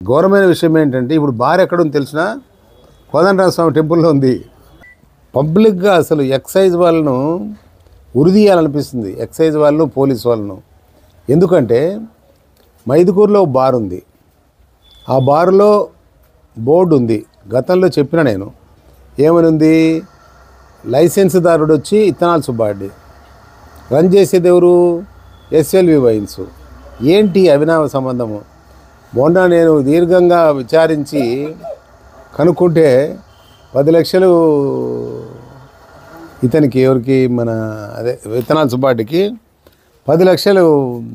ఘోరమైన విషయం ఏంటంటే ఇప్పుడు బార్ ఎక్కడుంది తెలిసినా కోదండరామస్వామి టెంపుల్లో ఉంది. పబ్లిక్గా అసలు ఎక్సైజ్ వాళ్ళను ఉరిదీయాలనిపిస్తుంది, ఎక్సైజ్ వాళ్ళను పోలీస్ వాళ్ళను. ఎందుకంటే మైదుకూరులో బార్ ఉంది, ఆ బారులో బోర్డు ఉంది. గతంలో చెప్పిన నేను ఏమని ఉంది, లైసెన్స్దారుడు వచ్చి ఇత్తనాల సుబ్బారెడ్డి, రన్ చేసేది ఎవరు, ఎస్ఎల్వి వైన్స్. ఏంటి అవినావ సంబంధము? మొన్న నేను దీర్ఘంగా విచారించి కనుక్కుంటే 10 లక్షలు ఇతనికి, ఎవరికి, మన ఇత్తనాల సుబ్బారెడ్డికి 10 లక్షలు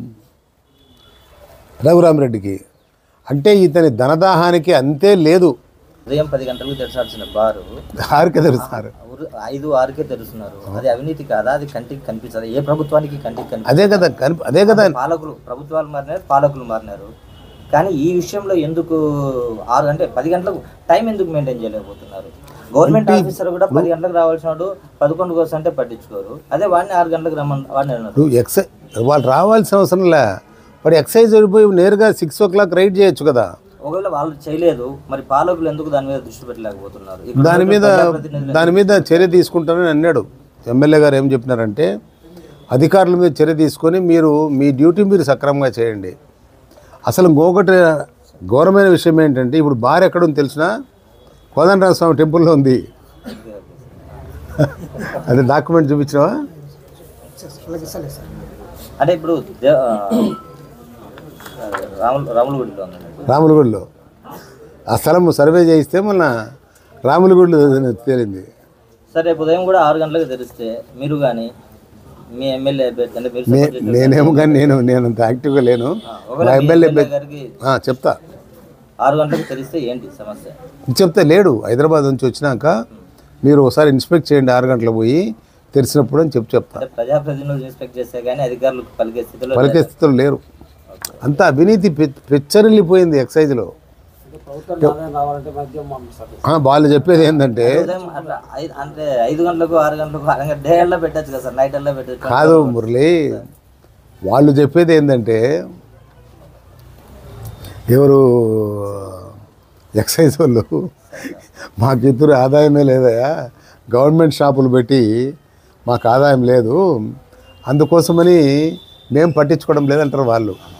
రఘురామరెడ్డికి. అంటే ఇతని ధనదాహానికి అంతే లేదు. ఉదయం 10 గంటలకు తెరచాల్సిన బారు 6కే తెరుస్తారు, 5-6కే తెరుస్తున్నారు. అది అవినీతి కాదా? అది కంటికి కనిపించదు. ఏ ప్రభుత్వానికి కంటికి కనిపించదు. అదే కదా పాలకులు, ప్రభుత్వాలు మారినారు, పాలకులు మారినారు. కానీ ఈ విషయంలో ఎందుకు 6 అంటే 10 గంటలకు టైం ఎందుకు మెయింటైన్ చేయలేకపోతున్నారు? గవర్నమెంట్ ఆఫీసర్ కూడా 10 గంటలకు రావాల్సిన వాడు 11 కోసం అంటే పట్టించుకోరు. అదే వాడిని 6 గంటలకు రమ్మని వాడిని అన్నారు. వాళ్ళు రావాల్సిన అవసరం లే, వాడు ఎక్సైజ్ వెళ్ళిపోయి నేరుగా 6 o'clock రైడ్ చేయొచ్చు కదా. ఒకవేళ వాళ్ళు చేయలేదు, మరి పాలకులు ఎందుకు దాని మీద దృష్టి పెట్టలేకపోతున్నారు? దాని మీద చర్య తీసుకుంటానని అన్నాడు ఎమ్మెల్యే గారు. ఏం చెప్పినారంటే అధికారుల మీద చర్య తీసుకొని మీరు మీ డ్యూటీ మీరు సక్రమంగా చేయండి. అసలు ఇంకొకటి ఘోరమైన విషయం ఏంటంటే ఇప్పుడు బార్ ఎక్కడుంది తెలిసినా కోదండరామస్వామి టెంపుల్లో ఉంది. అది డాక్యుమెంట్ చూపించినావా? అంటే ఇప్పుడు రాములగుడిలో ఆ స్థలం సర్వే చేయిస్తే మొన్న రాములగుడిలో తేలింది. సరే, రేపు ఉదయం కూడా 6 గంటలకు తెరిస్తే మీరు కానీ మీ ఎమ్మెల్యే అభ్యర్థి అంటే నేనేమో కానీ నేను అంత యాక్టివ్గా లేను. మా ఎమ్మెల్యే గారికి చెప్తా 6 గంటలకు తెరిస్తే ఏంటి సమస్య చెప్తే లేడు. హైదరాబాద్ నుంచి వచ్చినాక మీరు ఒకసారి ఇన్స్పెక్ట్ చేయండి 6 గంటలకు పోయి తెరిచినప్పుడు అని చెప్తా. ప్రజాప్రతినిధులు ఇన్స్పెక్ట్ చేస్తే కానీ అధికారులు పలికే స్థితిలో లేరు. అంతా అవినీతి పెచ్చరిల్లిపోయింది ఎక్సైజ్లో. వాళ్ళు చెప్పేది ఏంటంటే 5 గంటలకు 6 గంటలకు డే అల్లా పెట్టచ్చు కదా సార్, నైట్ అల్లా పెట్టచ్చు కాదు మురళి. వాళ్ళు చెప్పేది ఏంటంటే ఎవరు ఎక్సైజ్ వాళ్ళు, మాకు ఇద్దరు ఆదాయమే లేదయా, గవర్నమెంట్ షాపులు పెట్టి మాకు ఆదాయం లేదు, అందుకోసమని మేము పట్టించుకోవడం లేదంటారు వాళ్ళు.